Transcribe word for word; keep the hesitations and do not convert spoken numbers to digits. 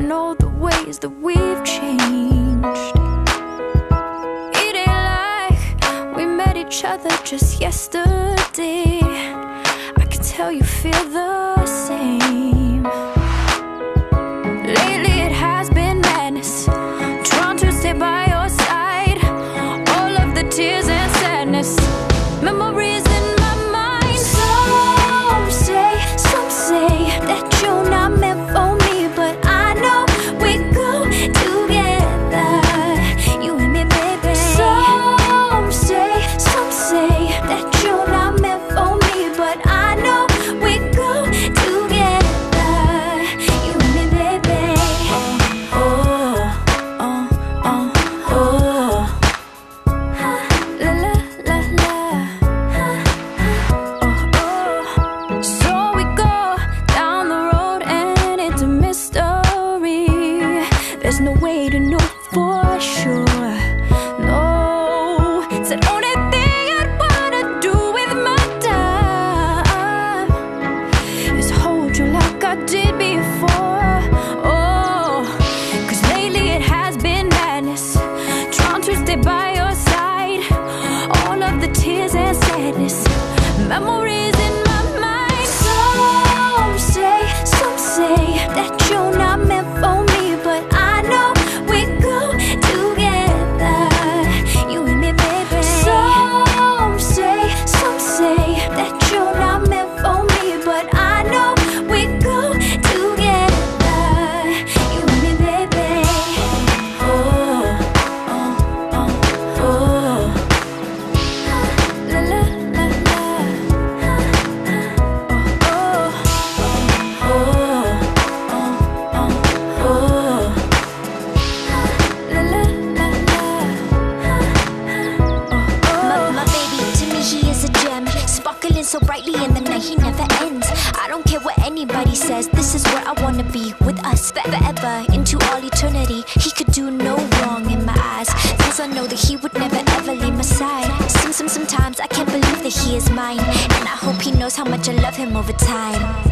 and all the ways that we've changed. It ain't like we met each other just yesterday. I can tell you feel the same. Lately it has been madness, trying to stay by your side. All of the tears and sadness, memories in my mind. Some say, some say that you're not meant for me, but I know we go together, you and me, baby. Some say, some say that you're not meant for me, but I know we go together, you and me, baby. Oh, oh, oh, oh, oh. La la la la. Oh, oh. So we go down the road and it's a mystery. There's no way to know for sure. No, it's the only thing I'd wanna do with my time is hold you like I did before. Oh, 'cause lately it has been madness, trying to stay by your side. All of the tears and sadness, memories in my mind. Some say, some say that you're not meant for me, but I know we go together, you and me, baby. Some say, some say that you're not meant for me, but I know we go together, you and me, baby. Oh, oh, oh, oh. La la la la. Oh, oh, oh, oh, oh. La la la la. My, my baby, to me he is a gem, sparkling so brightly in the night, he never ends. I don't care what anybody says, this is where I wanna be, with us forever, into all eternity. He could do no wrong in my eyes, cause I know that he would never ever leave my side. Some, some, sometimes I can't believe that he is mine, and I hope he knows how much I love him over time.